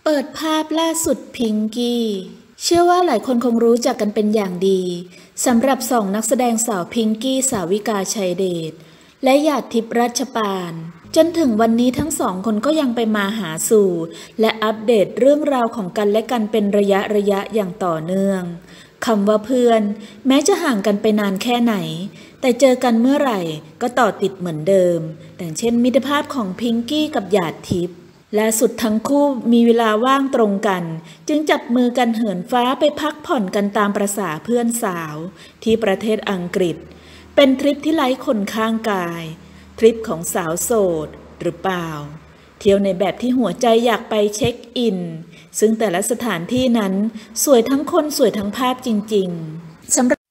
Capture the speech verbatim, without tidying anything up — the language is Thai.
เปิดภาพล่าสุดพิงกี้เชื่อว่าหลายคนคงรู้จักกันเป็นอย่างดีสำหรับสองนักแสดงสาวพิงกี้สาวิกาชัยเดชและหยาดทิพย์รัชปานจนถึงวันนี้ทั้งสองคนก็ยังไปมาหาสู่และอัปเดตเรื่องราวของกันและกันเป็นระยะระยะอย่างต่อเนื่องคำว่าเพื่อนแม้จะห่างกันไปนานแค่ไหนแต่เจอกันเมื่อไหร่ก็ต่อติดเหมือนเดิมแต่เช่นมิตรภาพของพิงกี้กับหยาดทิพย์และสุดทั้งคู่มีเวลาว่างตรงกันจึงจับมือกันเหินฟ้าไปพักผ่อนกันตามประสาเพื่อนสาวที่ประเทศอังกฤษเป็นทริปที่ไร้คนข้างกายทริปของสาวโสดหรือเปล่าเที่ยวในแบบที่หัวใจอยากไปเช็คอินซึ่งแต่ละสถานที่นั้นสวยทั้งคนสวยทั้งภาพจริงๆสำหรับ